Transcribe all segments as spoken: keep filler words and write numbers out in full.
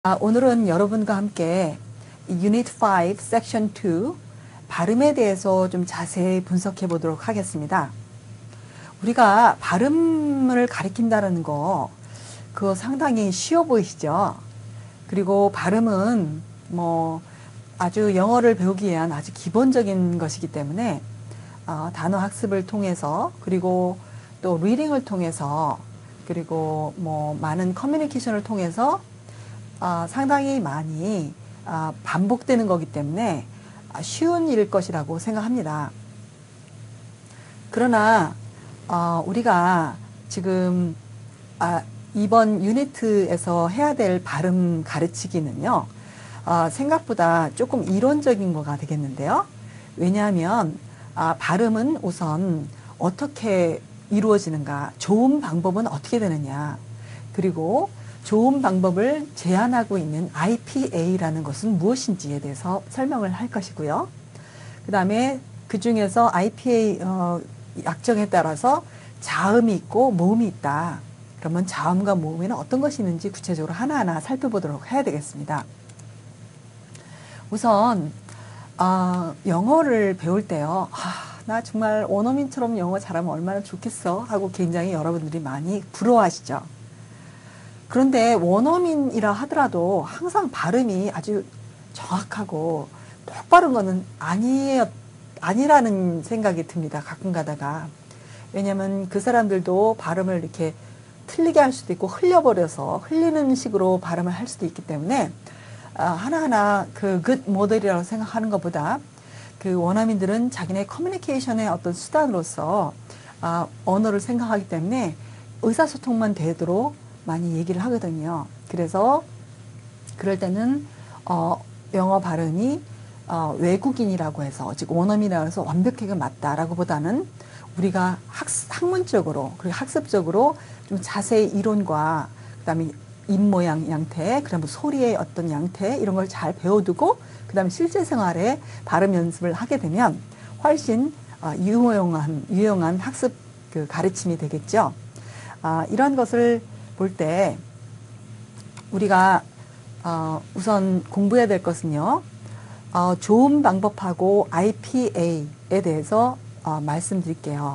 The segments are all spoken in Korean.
아, 오늘은 여러분과 함께 유닛 오, 섹션 이 발음에 대해서 좀 자세히 분석해 보도록 하겠습니다. 우리가 발음을 가리킨다는 거, 그거 상당히 쉬워 보이시죠? 그리고 발음은 뭐 아주 영어를 배우기 위한 아주 기본적인 것이기 때문에 어, 단어 학습을 통해서 그리고 또 리딩을 통해서 그리고 뭐 많은 커뮤니케이션을 통해서 어, 상당히 많이 어, 반복되는 거기 때문에 쉬운 일일 것이라고 생각합니다. 그러나 어, 우리가 지금 아, 이번 유니트에서 해야 될 발음 가르치기는요, 어, 생각보다 조금 이론적인 거가 되겠는데요. 왜냐하면 아, 발음은 우선 어떻게 이루어지는가, 좋은 방법은 어떻게 되느냐, 그리고 좋은 방법을 제안하고 있는 아이피에이라는 것은 무엇인지에 대해서 설명을 할 것이고요. 그 다음에 그 중에서 아이피에이 어, 약정에 따라서 자음이 있고 모음이 있다. 그러면 자음과 모음에는 어떤 것이 있는지 구체적으로 하나하나 살펴보도록 해야 되겠습니다. 우선 어, 영어를 배울 때요. 아, 나 정말 원어민처럼 영어 잘하면 얼마나 좋겠어 하고 굉장히 여러분들이 많이 부러워하시죠. 그런데 원어민이라 하더라도 항상 발음이 아주 정확하고 똑바른 거는 아니에요, 아니라는 생각이 듭니다. 가끔 가다가. 왜냐면 그 사람들도 발음을 이렇게 틀리게 할 수도 있고 흘려버려서 흘리는 식으로 발음을 할 수도 있기 때문에 아, 하나하나 그 굿 모델이라고 생각하는 것보다 그 원어민들은 자기네 커뮤니케이션의 어떤 수단으로서 아, 언어를 생각하기 때문에 의사소통만 되도록 많이 얘기를 하거든요. 그래서 그럴 때는 어, 영어 발음이 어, 외국인이라고 해서 즉 원어민이라고 해서 완벽하게 맞다라고 보다는 우리가 학, 학문적으로 그리고 학습적으로 좀 자세히 이론과 그 다음에 입 모양 양태, 그다음에 소리의 어떤 양태 이런 걸 잘 배워두고 그 다음에 실제 생활에 발음 연습을 하게 되면 훨씬 어, 유용한 유용한 학습 그 가르침이 되겠죠. 아, 이런 것을 볼 때 우리가 어, 우선 공부해야 될 것은요. 어, 좋은 방법하고 아이피에이에 대해서 어, 말씀드릴게요.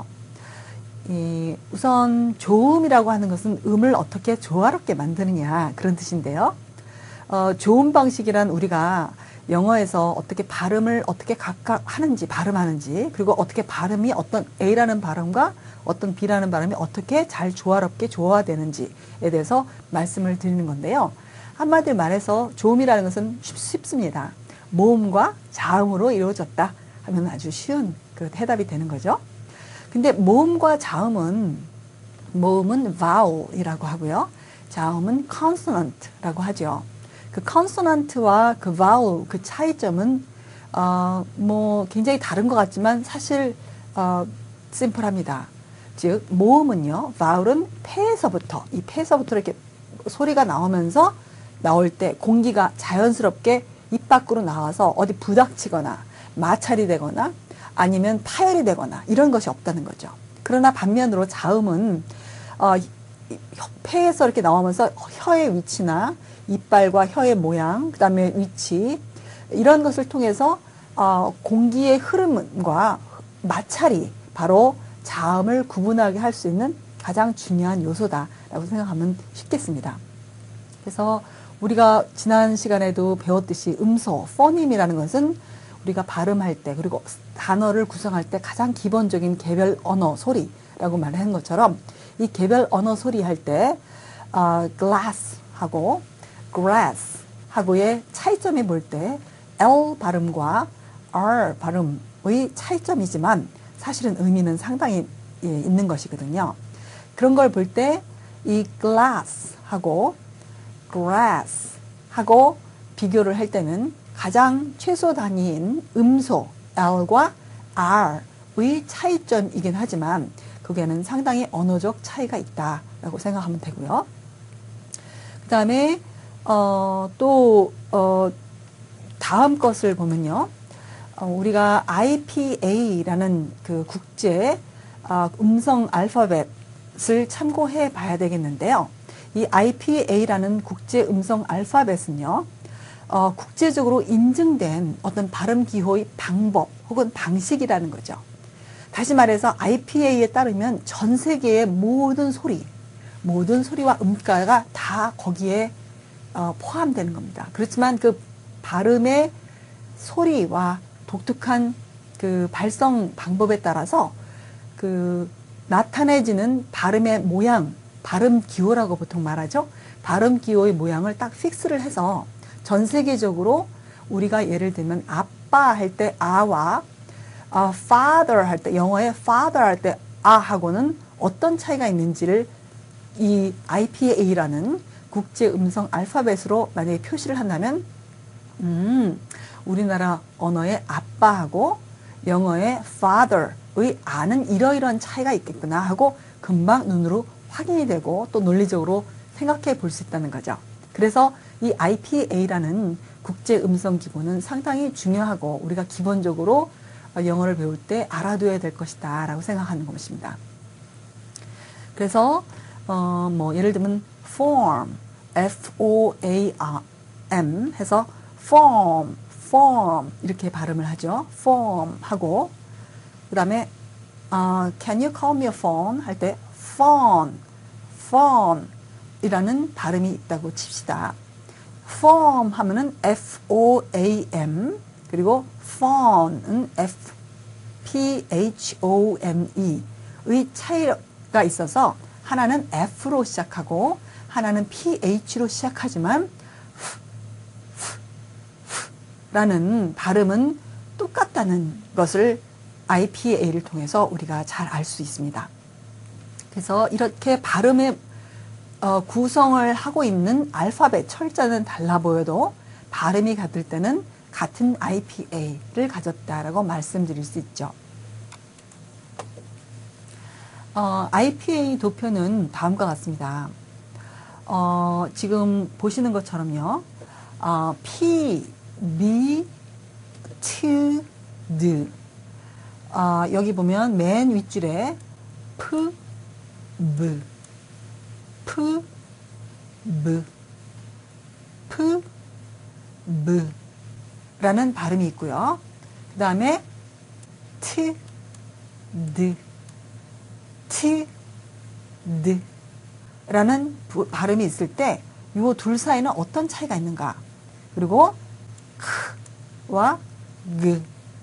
이, 우선 좋음이라고 하는 것은 음을 어떻게 조화롭게 만드느냐 그런 뜻인데요. 어, 좋은 방식이란 우리가 영어에서 어떻게 발음을 어떻게 각각 하는지 발음하는지 그리고 어떻게 발음이 어떤 A라는 발음과 어떤 B라는 발음이 어떻게 잘 조화롭게 조화되는지에 대해서 말씀을 드리는 건데요. 한마디로 말해서 좋음이라는 것은 쉽, 쉽습니다. 모음과 자음으로 이루어졌다 하면 아주 쉬운 그 해답이 되는 거죠. 근데 모음과 자음은 모음은 vowel이라고 하고요. 자음은 consonant라고 하죠. 그 consonant와 그 vowel 그 차이점은 어, 뭐 굉장히 다른 것 같지만 사실 어, 심플합니다. 즉 모음은요, vowel은 폐에서부터 이 폐에서부터 이렇게 소리가 나오면서 나올 때 공기가 자연스럽게 입 밖으로 나와서 어디 부닥치거나 마찰이 되거나 아니면 파열이 되거나 이런 것이 없다는 거죠. 그러나 반면으로 자음은 어, 폐에서 이렇게 나오면서 혀의 위치나 이빨과 혀의 모양, 그 다음에 위치 이런 것을 통해서 어, 공기의 흐름과 마찰이 바로 자음을 구분하게 할 수 있는 가장 중요한 요소다라고 생각하면 쉽겠습니다. 그래서 우리가 지난 시간에도 배웠듯이 음소, 포님이라는 것은 우리가 발음할 때 그리고 단어를 구성할 때 가장 기본적인 개별 언어 소리라고 말하는 것처럼 이 개별 언어 소리 할 때 어, glass 하고 grass 하고의 차이점이 볼 때 L 발음과 R 발음의 차이점이지만 사실은 의미는 상당히 예, 있는 것이거든요. 그런 걸 볼 때 이 glass 하고 grass 하고 비교를 할 때는 가장 최소 단위인 음소 L과 R의 차이점이긴 하지만 그게는 상당히 언어적 차이가 있다라고 생각하면 되고요. 그 다음에 어, 또 어, 다음 것을 보면요. 어, 우리가 아이피에이라는 그 국제 어, 음성 알파벳을 참고해 봐야 되겠는데요. 이 아이피에이라는 국제 음성 알파벳은요, 어, 국제적으로 인증된 어떤 발음 기호의 방법 혹은 방식이라는 거죠. 다시 말해서 아이피에이에 따르면 전 세계의 모든 소리, 모든 소리와 음가가 다 거기에 어, 포함되는 겁니다. 그렇지만 그 발음의 소리와 독특한 그 발성 방법에 따라서 그 나타내지는 발음의 모양, 발음 기호라고 보통 말하죠. 발음 기호의 모양을 딱 픽스를 해서 전 세계적으로 우리가 예를 들면 아빠 할 때 아와 어, father 할 때, 영어의 father 할 때 아하고는 어떤 차이가 있는지를 이 아이피에이라는 국제 음성 알파벳으로 만약에 표시를 한다면, 음, 우리나라 언어의 아빠하고 영어의 father의 아는 이러이러한 차이가 있겠구나 하고 금방 눈으로 확인이 되고 또 논리적으로 생각해 볼 수 있다는 거죠. 그래서 이 아이피에이라는 국제 음성 기본은 상당히 중요하고 우리가 기본적으로 영어를 배울 때 알아둬야 될 것이다 라고 생각하는 것입니다. 그래서 어, 뭐 예를 들면 form, 에프 오 에이 알 엠 해서 form, form 이렇게 발음을 하죠. form 하고 그 다음에 어, can you call me a phone 할 때 phone, phone 이라는 발음이 있다고 칩시다. form 하면은 에프 오 에이 엠 그리고 phone은 에프 피 에이치 오 엔 이의 차이가 있어서 하나는 F로 시작하고 하나는 피 에이치로 시작하지만 라는 발음은 똑같다는 것을 아이피에이를 통해서 우리가 잘 알 수 있습니다. 그래서 이렇게 발음의 어, 구성을 하고 있는 알파벳 철자는 달라 보여도 발음이 같을 때는 같은 아이피에이를 가졌다라고 말씀드릴 수 있죠. 어, 아이피에이 도표는 다음과 같습니다. 어, 지금 보시는 것처럼요. 어, P, B, T, D. 어, 여기 보면 맨 윗줄에 P, B, P, B, P, B 라는 발음이 있고요. 그 다음에 T, D, T, D 라는 발음이 있을 때 이 둘 사이는 어떤 차이가 있는가? 그리고 크와 그,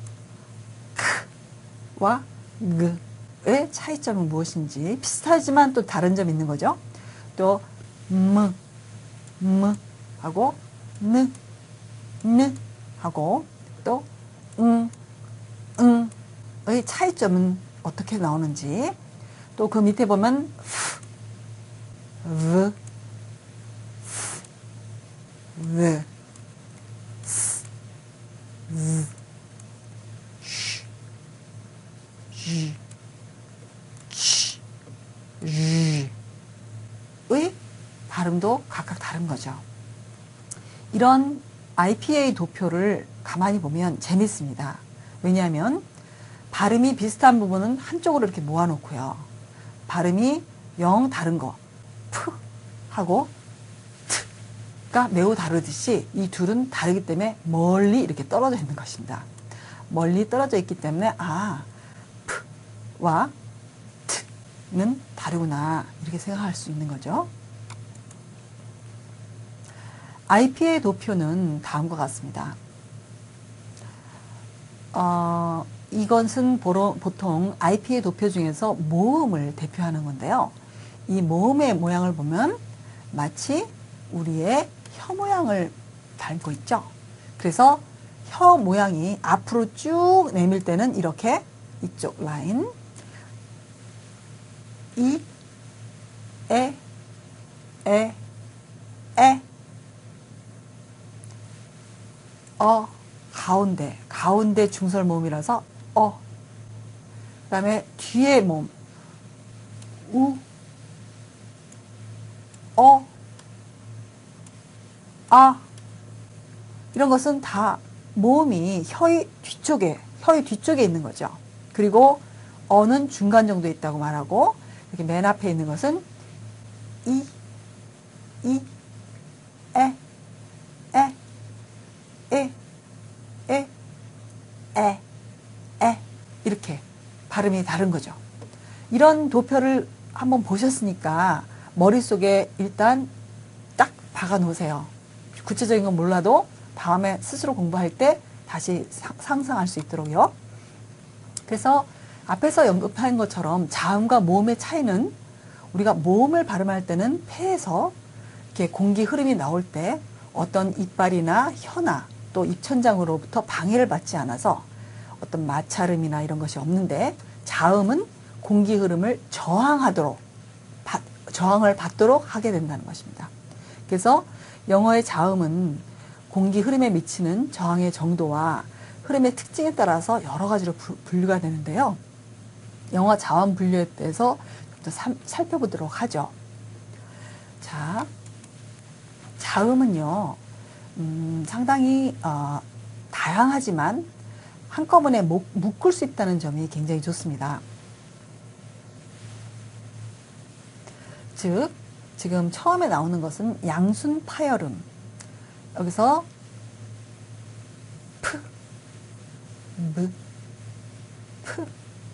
크와 그의 차이점은 무엇인지 비슷하지만 또 다른 점이 있는 거죠. 또 음, 음 하고 느, 느 하고 또 응, 응의 차이점은 어떻게 나오는지 또 그 밑에 보면 v, v, s, z, sh, j, ch, j 의 발음도 각각 다른 거죠. 이런 아이피에이 도표를 가만히 보면 재밌습니다. 왜냐하면 발음이 비슷한 부분은 한쪽으로 이렇게 모아놓고요. 발음이 영 다른 거, 프 하고 트가 매우 다르듯이 이 둘은 다르기 때문에 멀리 이렇게 떨어져 있는 것입니다. 멀리 떨어져 있기 때문에 아, 프와 트는 다르구나 이렇게 생각할 수 있는 거죠. 아이피에이 도표는 다음과 같습니다. 어, 이것은 보통 아이피에이 도표 중에서 모음을 대표하는 건데요. 이 모음의 모양을 보면 마치 우리의 혀 모양을 닮고 있죠. 그래서 혀 모양이 앞으로 쭉 내밀 때는 이렇게 이쪽 라인 이, 에, 에, 에 어, 가운데, 가운데 중설 모음이라서 어. 그 다음에 뒤에 모음 우, 어, 아 이런 것은 다 모음이 혀의 뒤쪽에, 혀의 뒤쪽에 있는 거죠. 그리고 어는 중간 정도에 있다고 말하고 이렇게 맨 앞에 있는 것은 이, 이, 에, 에, 에, 에, 에, 에 이렇게 발음이 다른 거죠. 이런 도표를 한번 보셨으니까 머릿속에 일단 딱 박아 놓으세요. 구체적인 건 몰라도 다음에 스스로 공부할 때 다시 상상할 수 있도록요. 그래서 앞에서 언급한 것처럼 자음과 모음의 차이는 우리가 모음을 발음할 때는 폐에서 이렇게 공기 흐름이 나올 때 어떤 이빨이나 혀나 또 입천장으로부터 방해를 받지 않아서 어떤 마찰음이나 이런 것이 없는데, 자음은 공기 흐름을 저항하도록, 바, 저항을 받도록 하게 된다는 것입니다. 그래서 영어의 자음은 공기 흐름에 미치는 저항의 정도와 흐름의 특징에 따라서 여러 가지로 부, 분류가 되는데요. 영어 자음 분류에 대해서 좀 더 살펴보도록 하죠. 자, 자음은요, 음, 상당히 어, 다양하지만 한꺼번에 목, 묶을 수 있다는 점이 굉장히 좋습니다. 즉, 지금 처음에 나오는 것은 양순 파열음. 여기서 프, 무, 프,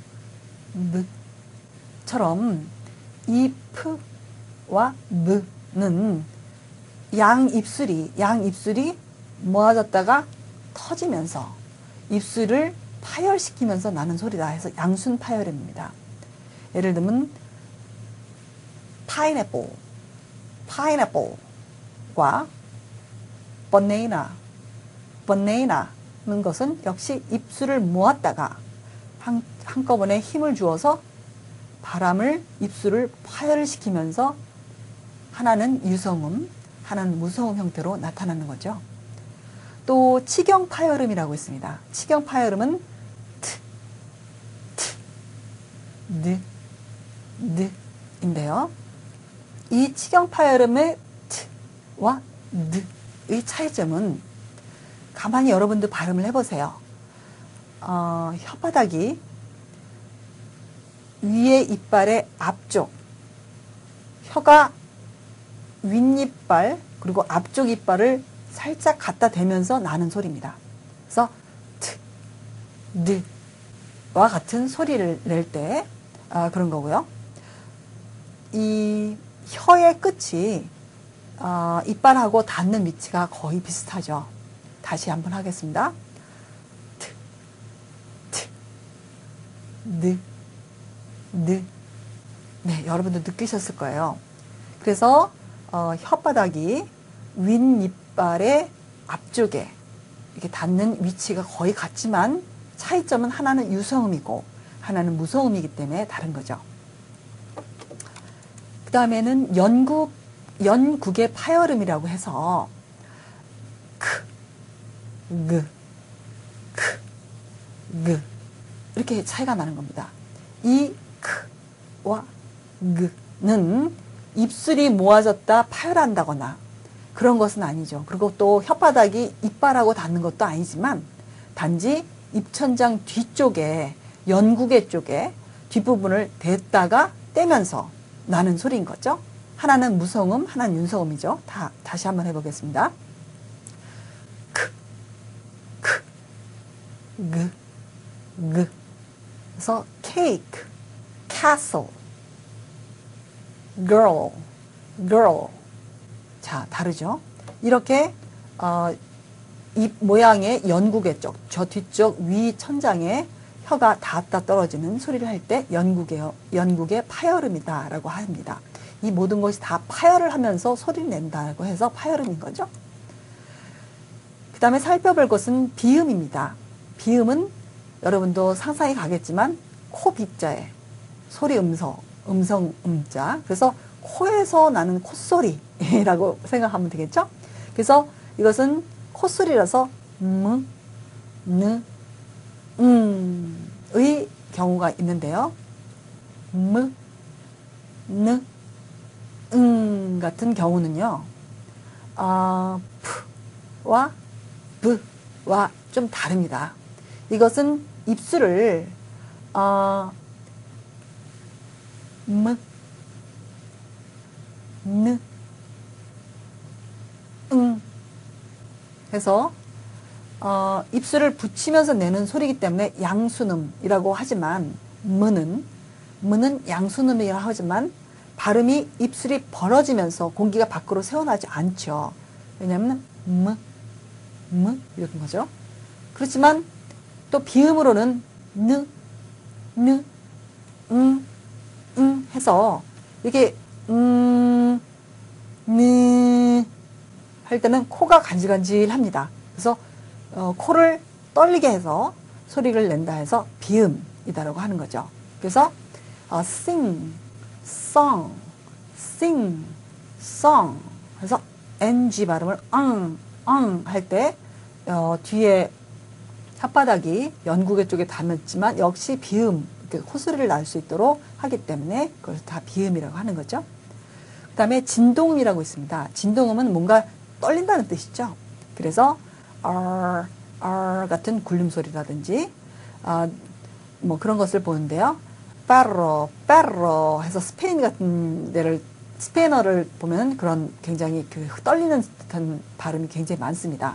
무처럼 이 프와 무는 양 입술이, 양 입술이 모아졌다가 터지면서 입술을 파열시키면서 나는 소리다 해서 양순 파열음입니다. 예를 들면 파인애플, 파인애플과 바나나, 바나나는 것은 역시 입술을 모았다가 한, 한꺼번에 힘을 주어서 바람을 입술을 파열시키면서 하나는 유성음, 하나는 무성음 형태로 나타나는 거죠. 또 치경 파열음이라고 있습니다. 치경 파열음은 트, 트, 느, 느인데요. 이 치경 파열음의 트와 느의 차이점은 가만히 여러분들 발음을 해보세요. 어, 혓바닥이 위에 이빨의 앞쪽, 혀가 윗이빨 그리고 앞쪽 이빨을 살짝 갖다 대면서 나는 소리입니다. 그래서 트, 느와 같은 소리를 낼 때 아, 그런 거고요. 이 혀의 끝이 어, 이빨하고 닿는 위치가 거의 비슷하죠. 다시 한번 하겠습니다. 트, 트, 느, 느. 네, 여러분들 느끼셨을 거예요. 그래서 어, 혓바닥이 윗이빨의 앞쪽에 이렇게 닿는 위치가 거의 같지만 차이점은 하나는 유성음이고 하나는 무성음이기 때문에 다른 거죠. 그 다음에는 연국, 연국의 파열음이라고 해서 크, 그, 크, 그 이렇게 차이가 나는 겁니다. 이 크와 그는 입술이 모아졌다 파열한다거나 그런 것은 아니죠. 그리고 또 혓바닥이 이빨하고 닿는 것도 아니지만 단지 입천장 뒤쪽에 연구개 쪽에 뒷부분을 댔다가 떼면서 나는 소리인 거죠. 하나는 무성음, 하나는 윤성음이죠. 다, 다시 한번 해보겠습니다. 크, 크, 그, 그. 그래서 cake, castle, girl, girl. 자, 다르죠? 이렇게 어, 입 모양의 연구개 쪽, 저 뒤쪽 위 천장에 혀가 닿았다 떨어지는 소리를 할 때 연구개요, 연구개 파열음이다라고 합니다. 이 모든 것이 다 파열을 하면서 소리를 낸다고 해서 파열음인 거죠. 그 다음에 살펴볼 것은 비음입니다. 비음은 여러분도 상상이 가겠지만 코 비자에 소리 음성, 음성 음자. 그래서 코에서 나는 콧소리라고 생각하면 되겠죠. 그래서 이것은 콧소리라서 음, 느, 음의 경우가 있는데요. 음, 느, 음 같은 경우는요. 어, 프와 브와 좀 다릅니다. 이것은 입술을 어, 무, 느, 해서 어, 입술을 붙이면서 내는 소리이기 때문에 양순음이라고 하지만 무는 무는 양순음이라고 하지만 발음이 입술이 벌어지면서 공기가 밖으로 새어나지 않죠. 왜냐하면 무, 무 이런 거죠. 그렇지만 또 비음으로는 느, 느, 응, 응 해서 이게 음, 느 할 때는 코가 간질간질합니다. 그래서 어, 코를 떨리게 해서 소리를 낸다 해서 비음이다라고 하는 거죠. 그래서 어, sing, song, sing, song 그래서 ng 발음을 엉, 엉 할 때 어, 뒤에 혓바닥이 연구개 쪽에 닿았지만 역시 비음, 콧소리를 날 수 있도록 하기 때문에 그걸 다 비음이라고 하는 거죠. 그 다음에 진동음이라고 있습니다. 진동음은 뭔가 떨린다는 뜻이죠. 그래서 R, R 같은 굴림소리라든지 어, 뭐 그런 것을 보는데요. 페로, 페로 해서 스페인 같은 데를 스페인어를 보면 그런 굉장히 그 떨리는 듯한 발음이 굉장히 많습니다.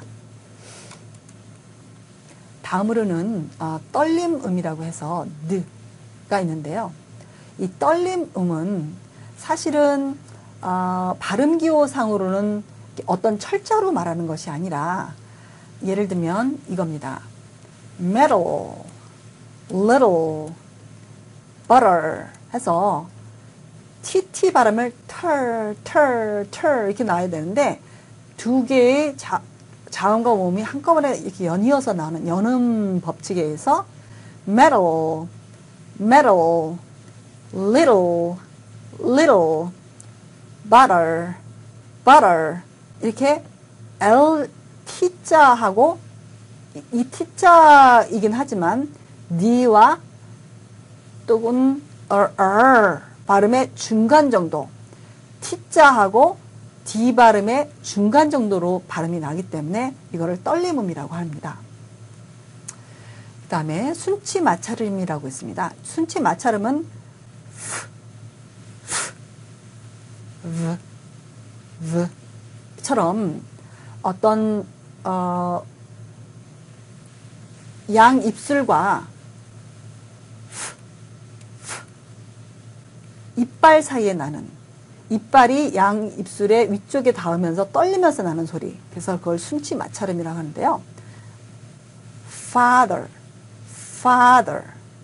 다음으로는 어, 떨림음이라고 해서 느가 있는데요. 이 떨림음은 사실은 어, 발음기호상으로는 어떤 철자로 말하는 것이 아니라 예를 들면 이겁니다. metal, little, butter 해서 티티 발음을 털, 털, 털 이렇게 나와야 되는데 두 개의 자, 자음과 모음이 한꺼번에 이렇게 연이어서 나오는 연음 법칙에 의해서 metal, metal, little, little, butter, butter 이렇게 L, T자하고 이 T자이긴 하지만 D와 또는 R, R 발음의 중간 정도 T자하고 D 발음의 중간 정도로 발음이 나기 때문에 이거를 떨림음이라고 합니다. 그 다음에 순치 마찰음이라고 있습니다. 순치 마찰음은 V, V 처럼 어떤 어, 양 입술과 이빨 사이에 나는 이빨이 양 입술의 위쪽에 닿으면서 떨리면서 나는 소리. 그래서 그걸 순치 마찰음이라고 하는데요. Father, father,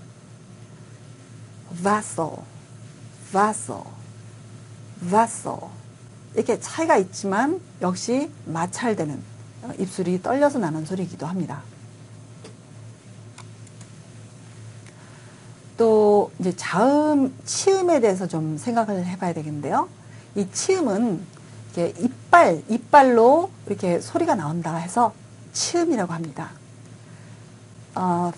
vessel, vessel, vessel 이렇게 차이가 있지만 역시 마찰되는 입술이 떨려서 나는 소리이기도 합니다. 또 이제 자음, 치음에 대해서 좀 생각을 해봐야 되겠는데요. 이 치음은 이렇게 이빨, 이빨로 이렇게 소리가 나온다 해서 치음이라고 합니다. 어,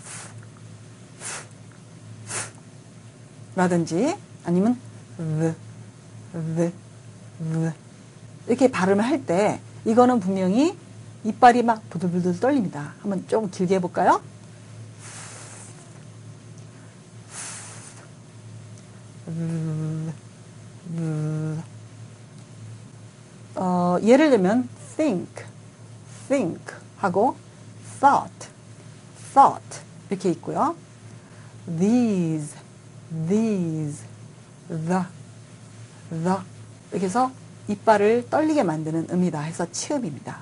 라든지 아니면 으, 으, 으 이렇게 발음을 할 때 이거는 분명히 이빨이 막 부들부들 떨립니다. 한번 좀 길게 해볼까요? 어, 예를 들면 think, think 하고 thought, thought 이렇게 있고요. these, these, the, the 이렇게 해서 이빨을 떨리게 만드는 음이다 해서 치음입니다.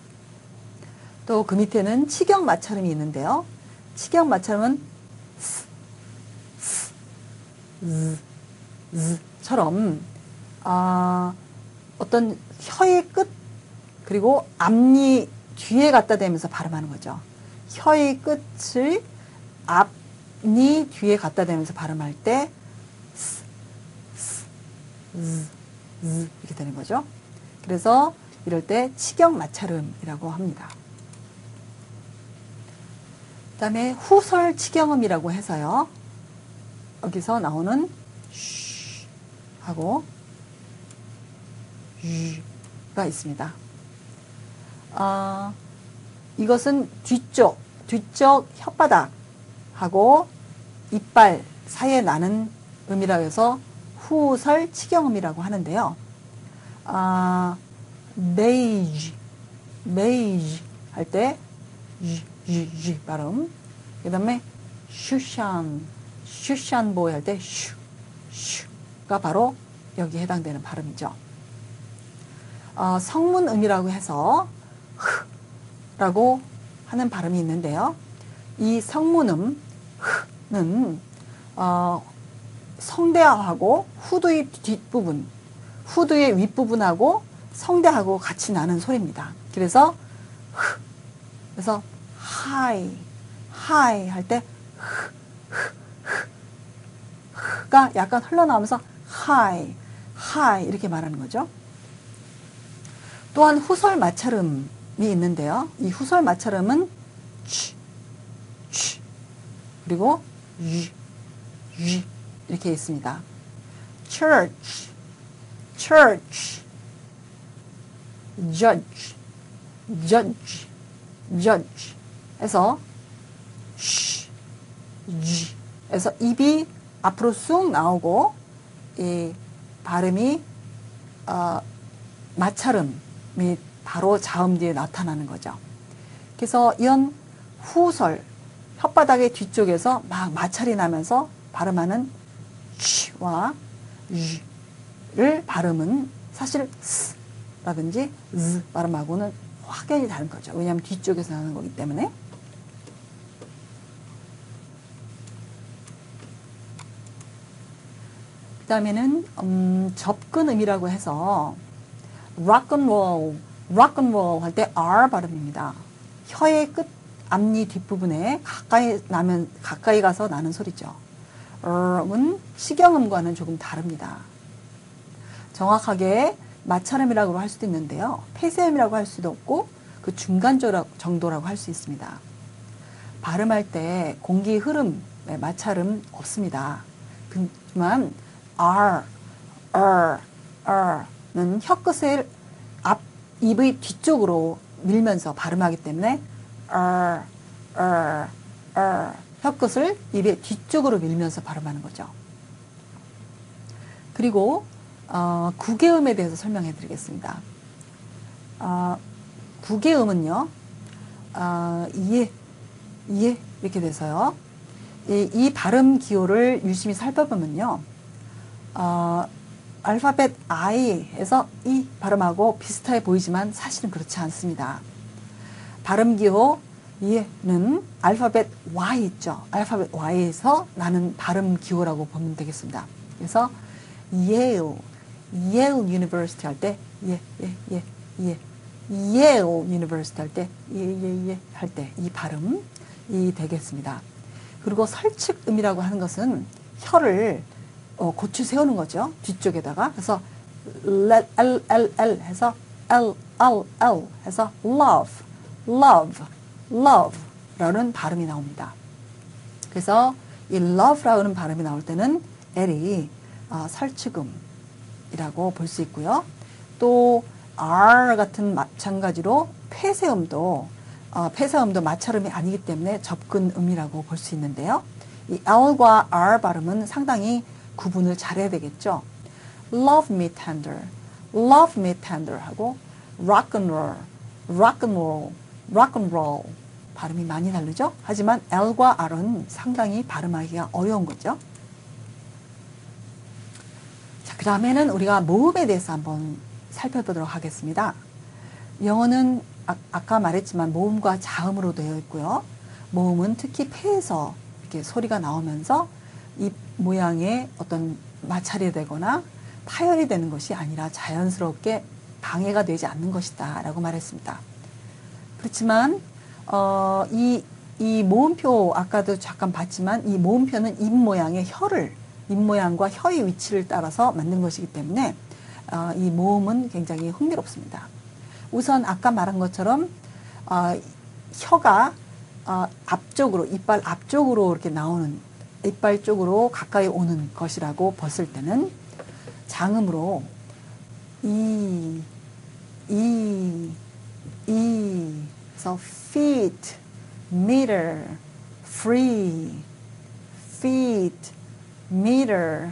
또 그 밑에는 치경 마찰음이 있는데요. 치경 마찰음은 스, 스, 즈, 즈처럼 아, 어떤 혀의 끝 그리고 앞니 뒤에 갖다 대면서 발음하는 거죠. 혀의 끝을 앞니 뒤에 갖다 대면서 발음할 때 스, 스, 즈, 즈 이렇게 되는 거죠. 그래서 이럴 때 치경 마찰음이라고 합니다. 그 다음에 후설 치경음이라고 해서요. 여기서 나오는 쉬 하고 유가 있습니다. 어, 이것은 뒤쪽, 뒤쪽 혓바닥하고 이빨 사이에 나는 음이라고 해서 후설 치경음이라고 하는데요. 아, beige, beige 할 때 유, 유, 유 발음. 그 다음에 슈샨, 슈샨보이 할 때 슈, 슈가 바로 여기에 해당되는 발음이죠. 어, 성문음이라고 해서 흐 라고 하는 발음이 있는데요. 이 성문음 흐는 어, 성대하고 후두의 뒷부분, 후두의 윗부분하고 성대하고 같이 나는 소리입니다. 그래서 흐, 그래서 하이, 하이 할 때 흐, 흐, 흐, 흐가 약간 흘러나오면서 하이, 하이 이렇게 말하는 거죠. 또한 후설 마찰음이 있는데요. 이 후설 마찰음은 취, 취, 그리고 유, 유 이렇게 있습니다. church, church, judge, judge, judge 해서 쉬, 쥐 해서 입이 앞으로 쑥 나오고 이 발음이 어, 마찰음이 바로 자음 뒤에 나타나는 거죠. 그래서 이런 후설 혓바닥의 뒤쪽에서 막 마찰이 나면서 발음하는 쥐와 쥐를 발음은 사실 스라든지 즈 발음하고는 확연히 다른 거죠. 왜냐하면 뒤쪽에서 나는 거기 때문에. 그 다음에는 음, 접근음이라고 해서 rock'n'roll, rock'n'roll 할 때 R 발음입니다. 혀의 끝 앞니 뒷부분에 가까이 나면 가까이 가서 나는 소리죠. 음은 식영음과는 조금 다릅니다. 정확하게 마찰음이라고 할 수도 있는데요. 폐쇄음이라고 할 수도 없고 그 중간 정도라고 할 수 있습니다. 발음할 때 공기 흐름, 마찰음 없습니다. 그렇지만 R, R, R는 혀끝을 앞 입의 뒤쪽으로 밀면서 발음하기 때문에 R, R, R 혀끝을 입의 뒤쪽으로 밀면서 발음하는 거죠. 그리고 어, 구개음에 대해서 설명해 드리겠습니다. 어, 구개음은요, 어, 이에, 이에 이렇게 돼서요. 이, 이 발음 기호를 유심히 살펴보면요. 어, 알파벳 I에서 이 발음하고 비슷해 보이지만 사실은 그렇지 않습니다. 발음 기호 이에는 알파벳 Y 있죠. 알파벳 Y에서 나는 발음 기호라고 보면 되겠습니다. 그래서 Yale, Yale University 할 때 예, 예, 예, 예. Yale University 할 때 예, 예, 예 할 때 이 발음이 되겠습니다. 그리고 설측음이라고 하는 것은 혀를 어, 고추 세우는 거죠. 뒤쪽에다가. 그래서 L, L, L, L 해서 L, L, L 해서 love, love, love 라는 발음이 나옵니다. 그래서 이 love라는 발음이 나올 때는 L이 어, 설측음이라고 볼 수 있고요. 또 R 같은 마찬가지로 폐쇄음도 어, 폐쇄음도 마찰음이 아니기 때문에 접근음이라고 볼 수 있는데요. 이 L과 R 발음은 상당히 구분을 잘해야 되겠죠. Love me tender, love me tender 하고 rock and roll, rock and roll, rock and roll 발음이 많이 다르죠. 하지만 L과 R은 상당히 발음하기가 어려운 거죠. 자, 그 다음에는 우리가 모음에 대해서 한번 살펴보도록 하겠습니다. 영어는 아, 아까 말했지만 모음과 자음으로 되어 있고요. 모음은 특히 폐에서 이렇게 소리가 나오면서 입 모양의 어떤 마찰이 되거나 파열이 되는 것이 아니라 자연스럽게 방해가 되지 않는 것이다 라고 말했습니다. 그렇지만 어, 이, 이 모음표 아까도 잠깐 봤지만 이 모음표는 입 모양의 혀를 입 모양과 혀의 위치를 따라서 만든 것이기 때문에 어, 이 모음은 굉장히 흥미롭습니다. 우선 아까 말한 것처럼 어, 혀가 어, 앞쪽으로 이빨 앞쪽으로 이렇게 나오는 이빨 쪽으로 가까이 오는 것이라고 봤을 때는 장음으로 이, 이, 이, 그래서 feet, meter, free, feet, meter,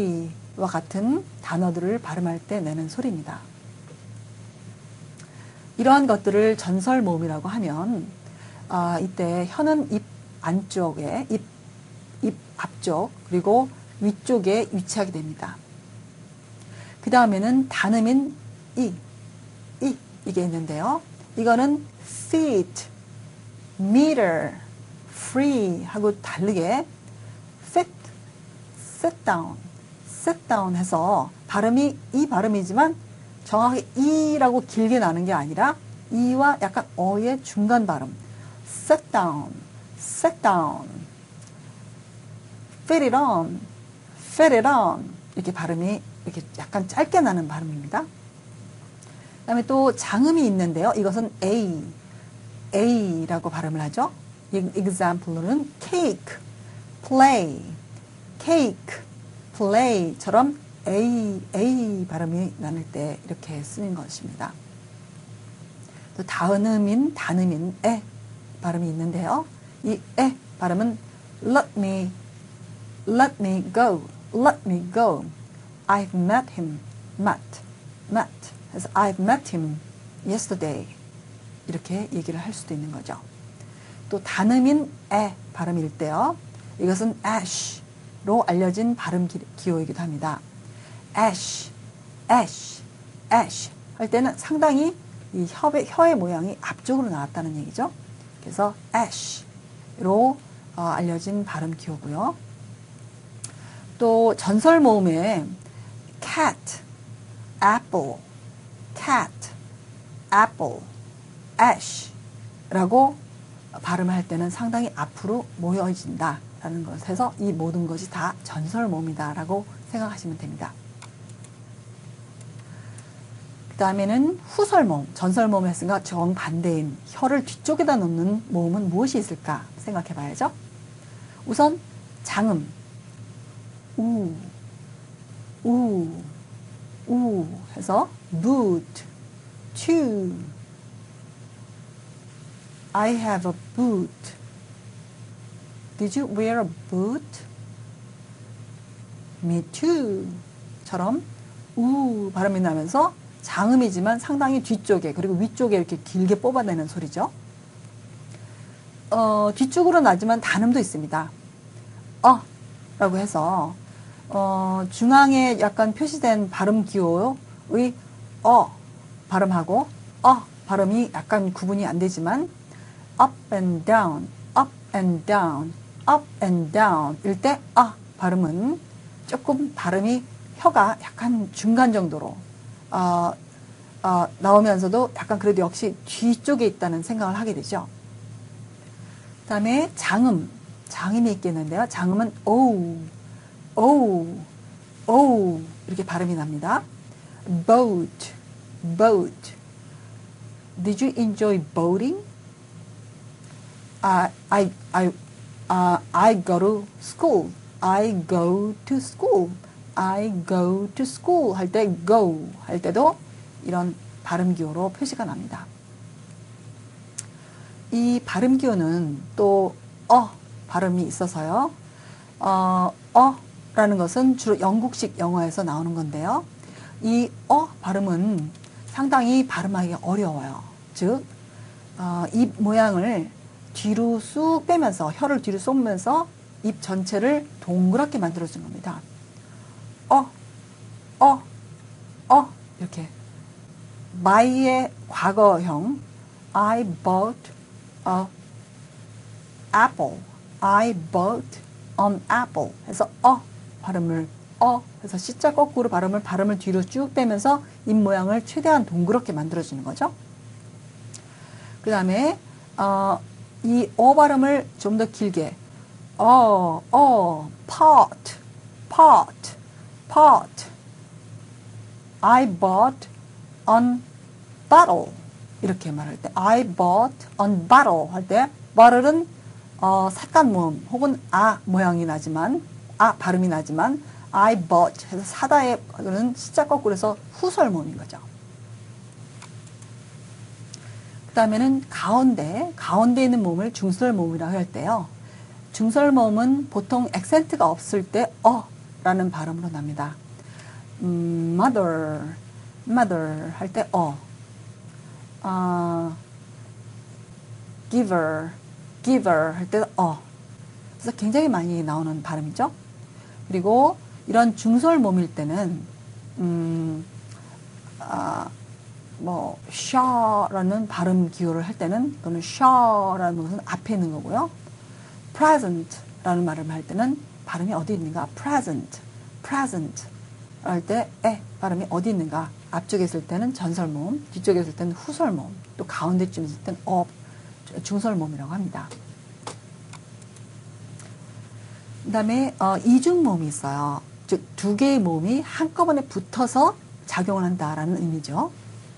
free와 같은 단어들을 발음할 때 내는 소리입니다. 이러한 것들을 전설 모음이라고 하면 아, 이때 혀는 입 안쪽에 입, 입 앞쪽 그리고 위쪽에 위치하게 됩니다. 그 다음에는 단음인 이, 이 이게 있는데요. 이거는 feet, meter, free 하고 다르게 sit, sit down, sit down 해서 발음이 이 발음이지만 정확히 이라고 길게 나는 게 아니라 이와 약간 어의 중간 발음. sit down, sit down, fit it on, fit it on 이렇게 발음이 이렇게 약간 짧게 나는 발음입니다. 그 다음에 또 장음이 있는데요. 이것은 A, A라고 발음을 하죠. example로는 cake, play, cake, play처럼 A, A 발음이 나눌 때 이렇게 쓰는 것입니다. 또 다음인, 단음인 에 발음이 있는데요. 이 에 발음은 let me, let me go, let me go. I've met him, met, met. 그래서 I've met him yesterday. 이렇게 얘기를 할 수도 있는 거죠. 또 단음인 에 발음일 때요. 이것은 ash로 알려진 발음 기호이기도 합니다. ash, ash, ash 할 때는 상당히 이 혀의, 혀의 모양이 앞쪽으로 나왔다는 얘기죠. 그래서 ash로 어, 알려진 발음 기호고요. 또 전설 모음에 cat, apple, cat, apple, ash라고 발음을 할 때는 상당히 앞으로 모여진다라는 것에서 이 모든 것이 다 전설 모음이다라고 생각하시면 됩니다. 그 다음에는 후설 모음, 전설 모음 했으니까 정반대인 혀를 뒤쪽에다 놓는 모음은 무엇이 있을까 생각해 봐야죠. 우선 장음, 우, 우, 우 해서 boot, to, I have a boot. Did you wear a boot? Me too. 처럼 우 발음이 나면서 장음이지만 상당히 뒤쪽에 그리고 위쪽에 이렇게 길게 뽑아내는 소리죠. 어, 뒤쪽으로 나지만 단음도 있습니다. 어 라고 해서 어, 중앙에 약간 표시된 발음 기호의 어 발음하고 어 발음이 약간 구분이 안 되지만 up and down, up and down, up and down 일 때 아 발음은 조금 발음이 혀가 약간 중간 정도로 어, 어, 나오면서도 약간 그래도 역시 뒤쪽에 있다는 생각을 하게 되죠. 그 다음에 장음, 장음이 있겠는데요. 장음은 오, 오, 오 이렇게 발음이 납니다. boat, boat. Did you enjoy boating? Uh, I, I, uh, I go to school. I go to school. I go to school 할 때 go 할 때도 이런 발음 기호로 표시가 납니다. 이 발음 기호는 또 어 발음이 있어서요. 어, 어라는 것은 주로 영국식 영어에서 나오는 건데요. 이 어 발음은 상당히 발음하기 어려워요. 즉, 어, 입 모양을 뒤로 쑥 빼면서 혀를 뒤로 쏟으면서 입 전체를 동그랗게 만들어준 겁니다. 어, 어, 어 이렇게 my의 과거형 I bought a apple. I bought an apple 해서 어 발음을 어 해서 C자 거꾸로 발음을 발음을 뒤로 쭉 빼면서 입 모양을 최대한 동그랗게 만들어주는 거죠. 그 다음에 어, 이 어 발음을 좀 더 길게 어, 어, pot, pot, pot. I bought an bottle 이렇게 말할 때 I bought an bottle 할 때 bottle은 어, 사간 모음 혹은 아 모양이 나지만 아 발음이 나지만 I bought 해서 사다의 는 C자 거꾸로 해서 후설 모음인 거죠. 그 다음에는 가운데 가운데 있는 모음을 중설 모음이라고 할 때요. 중설 모음은 보통 액센트가 없을 때 어 라는 발음으로 납니다. 음, mother, mother 할 때 어, 어, giver, giver 할 때 어. 그래서 굉장히 많이 나오는 발음이죠. 그리고 이런 중설모일 때는 음, 아, 뭐 shaw라는 발음 기호를 할 때는 또는 shaw라는 것은 앞에 있는 거고요. present라는 말을 할 때는 발음이 어디 있는가? present, present 할 때 에 발음이 어디 있는가? 앞쪽에 있을 때는 전설모음, 뒤쪽에 있을 때는 후설모음, 또 가운데쯤 있을 때는 어, 중설모음이라고 합니다. 그 다음에 어, 이중모음이 있어요. 즉 두 개의 모음이 한꺼번에 붙어서 작용을 한다라는 의미죠.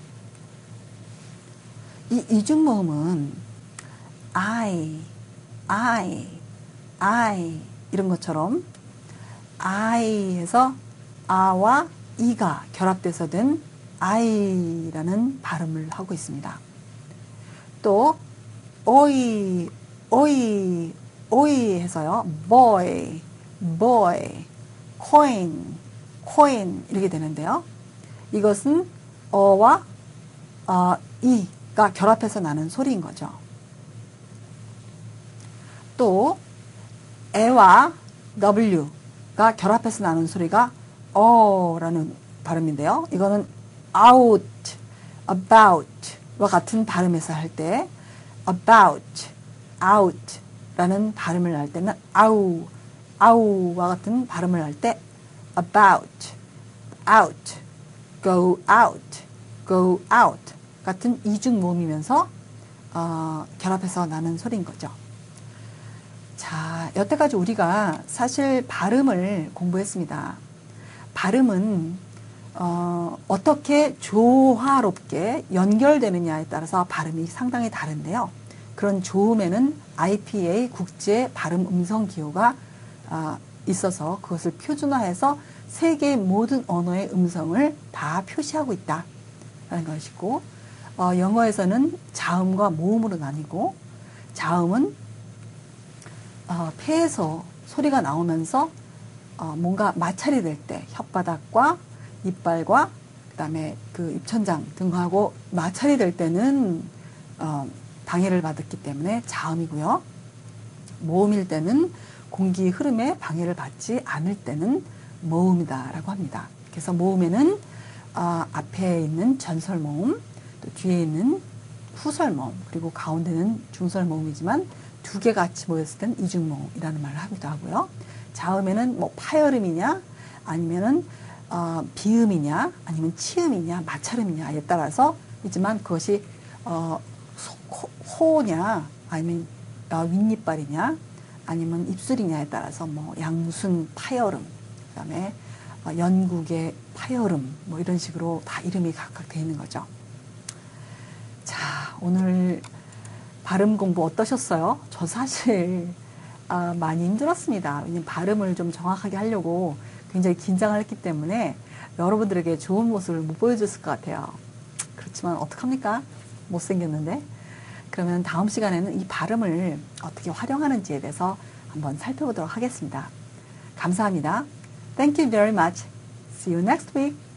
이 이중모음은 I, I, I 이런 것처럼 I에서 아와 이가 결합돼서 된 I라는 발음을 하고 있습니다. 또 오이, 오이, 오이 해서요. boy, boy, coin, coin 이렇게 되는데요. 이것은 어와 어, 이가 결합해서 나는 소리인 거죠. 또 에와 w가 결합해서 나는 소리가 어라는 발음인데요. 이거는 out, about와 같은 발음에서 할 때 about, out 라는 발음을 할 때는 아우, 아우와 같은 발음을 할 때 about, out, go out, go out 같은 이중 모음이면서 어, 결합해서 나는 소리인 거죠. 자, 여태까지 우리가 사실 발음을 공부했습니다. 발음은 어, 어떻게 조화롭게 연결되느냐에 따라서 발음이 상당히 다른데요. 그런 조음에는 아이피에이 국제 발음 음성 기호가 어, 있어서 그것을 표준화해서 세계 모든 언어의 음성을 다 표시하고 있다라는 것이고, 어, 영어에서는 자음과 모음으로 나뉘고, 자음은 어, 폐에서 소리가 나오면서 어, 뭔가 마찰이 될 때 혓바닥과 이빨과 그 다음에 그 입천장 등하고 마찰이 될 때는 어, 방해를 받았기 때문에 자음이고요. 모음일 때는 공기 흐름에 방해를 받지 않을 때는 모음이다라고 합니다. 그래서 모음에는 어, 앞에 있는 전설모음, 또 뒤에 있는 후설모음, 그리고 가운데는 중설모음이지만 두 개가 같이 모였을 때는 이중모음이라는 말을 하기도 하고요. 자음에는 뭐 파열음이냐 아니면은 어, 비음이냐 아니면 치음이냐 마찰음이냐에 따라서 있지만 그것이 어, 소, 호냐 아니면 어, 윗니빨이냐 아니면 입술이냐에 따라서 뭐 양순 파열음, 그다음에 어, 연국의 파열음 뭐 이런 식으로 다 이름이 각각 되어 있는 거죠. 자, 오늘 발음 공부 어떠셨어요? 저 사실 아, 많이 힘들었습니다. 왜냐면 발음을 좀 정확하게 하려고 굉장히 긴장을 했기 때문에 여러분들에게 좋은 모습을 못 보여줬을 것 같아요. 그렇지만 어떡합니까? 못생겼는데. 그러면 다음 시간에는 이 발음을 어떻게 활용하는지에 대해서 한번 살펴보도록 하겠습니다. 감사합니다. Thank you very much. See you next week.